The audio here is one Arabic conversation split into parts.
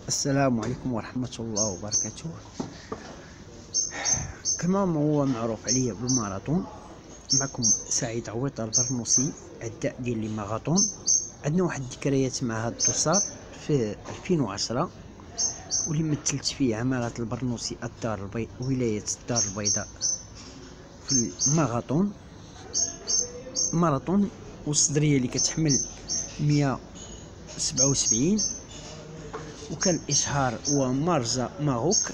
السلام عليكم ورحمة الله وبركاته. كما هو معروف عليا بالماراطون، معكم سعيد عويط البرنوسي، عداء ديال لي ماراطون. عندنا واحد الذكريات مع هاد الدوسار في 2010 واللي مثلت فيه عمالة البرنوسي الدار البيضاء، ولاية الدار البيضاء، في الماراطون والصدرية اللي كتحمل 177، وكان الإشهار هو مارزا ماروك.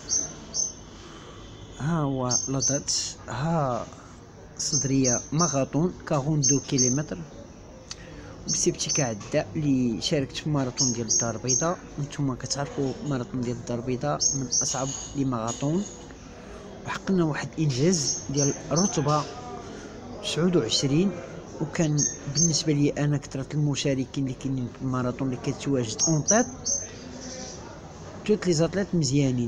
ها هو لدات ها صدرية ماراطون 42 كيلومتر، بسبتي كعداء اللي شاركت في ماراطون ديال الدار البيضاء. نتوما كتعرفوا ماراطون ديال الدار البيضاء من اصعب لي ماراطون، وحققنا واحد الانجاز ديال رتبة 29. وكان بالنسبه لي انا كثره المشاركين اللي كاينين في الماراطون اللي كتواجد اون طيط، توت لي زاتليت مزيانين.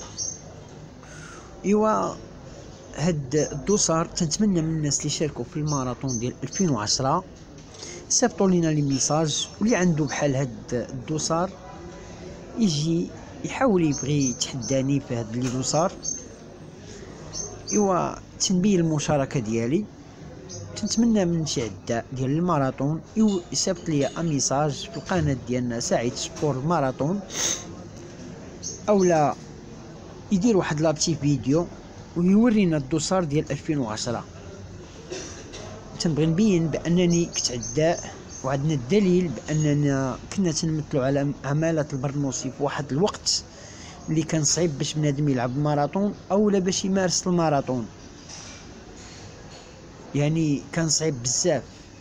ايوا هاد الدوسار تنتمنى من الناس اللي شاركوا في الماراطون ديال 2010 صيفطوا لينا لي ميساج، واللي عنده بحال هاد الدوسار يجي يحاول يبغي يتحداني في هاد لي دوسار. ايوا تنبيه المشاركه ديالي، تنتمنى من شي عداء ديال الماراطون يصيفط لي ميساج في القناه ديالنا سعيد سبور الماراطون، اولا يدير واحد لابتي فيديو ويورينا الدوسار ديال 2010. تنبغي نبين بانني كنت عداء، وعندنا الدليل باننا كنا تنمثلوا على عمالة البرنوسي في واحد الوقت اللي كان صعيب باش بنادم يلعب الماراطون اولا باش يمارس الماراطون، يعني كان صعيب بزاف.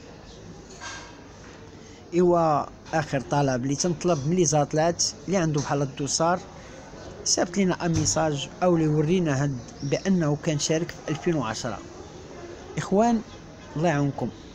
ايوا اخر طلب اللي تنطلب من لي زاتلات اللي عنده بحال الدوسار صيفط لينا ميساج او يورينا بانه كان شارك في 2010. اخوان الله يعاونكم.